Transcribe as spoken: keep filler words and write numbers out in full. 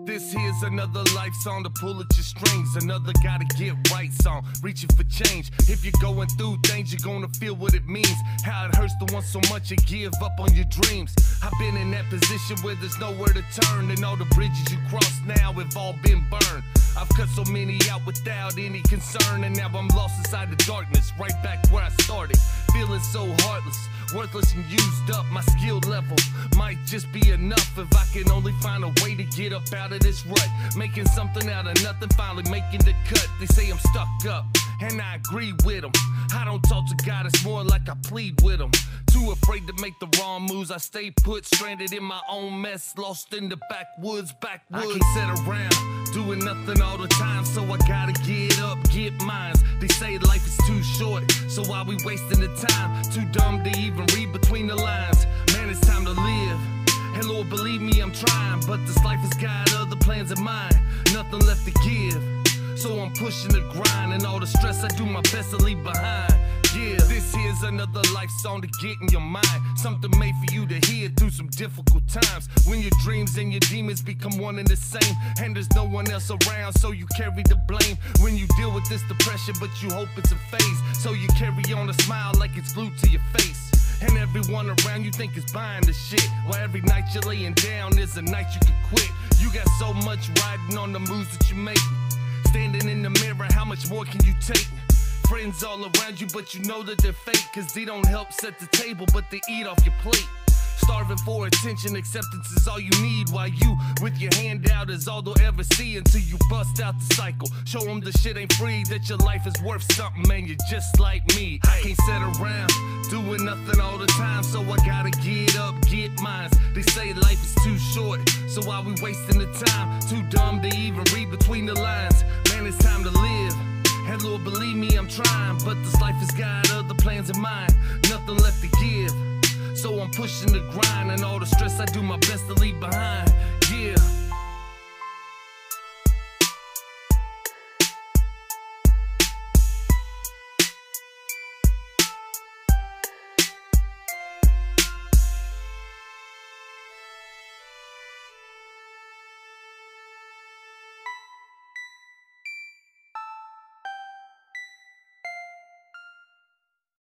This here's another life song to pull at your strings. Another gotta get right song, reaching for change. If you're going through things, you're gonna feel what it means. How it hurts to want so much and give up on your dreams. I've been in that position where there's nowhere to turn, and all the bridges you cross now have all been burned. I've cut so many out without any concern, and now I'm lost inside the darkness, right back where I started. Feeling so heartless, worthless and used up. My skill level might just be enough if I can only find a way to get up out of this rut. Making something out of nothing, finally making the cut. They say I'm stuck up, and I agree with them. I don't talk to God, it's more like I plead with them. Too afraid to make the wrong moves, I stay put, stranded in my own mess, lost in the backwoods, backwoods. I can't sit around doing nothing all the time, so I gotta get up, get mines. They say life is too short, so why we wasting the time? Too dumb to even read between the lines. Man, it's time to live, and Lord, believe me, I'm trying, but this life has got other plans in mind. Nothing left to give, so I'm pushing the grind, and all the stress I do my best to leave behind. Yeah, this here's another life song to get in your mind. Something made for you to hear through some difficult times. When your dreams and your demons become one and the same, and there's no one else around, so you carry the blame. When you deal with this depression, but you hope it's a phase, so you carry on a smile like it's glued to your face. And everyone around you think is buying the shit, while every night you're laying down is a night you can quit. You got so much riding on the moves that you make. Standing in the mirror, how much more can you take? Friends all around you, but you know that they're fake, cause they don't help set the table, but they eat off your plate. Starving for attention, acceptance is all you need, while you, with your hand out, is all they'll ever see until you bust out the cycle. Show them the shit ain't free, that your life is worth something, man, you're just like me. I can't sit around doing nothing all the time, so I gotta get up, get mines. They say life is too short, so why we wasting the time? Too dumb to even read between the lines. Man, it's time to live, and Lord, believe me, I'm trying, but this life has got other plans in mind. Nothing left to give, so I'm pushing the grind, and all the stress I do my best to leave behind.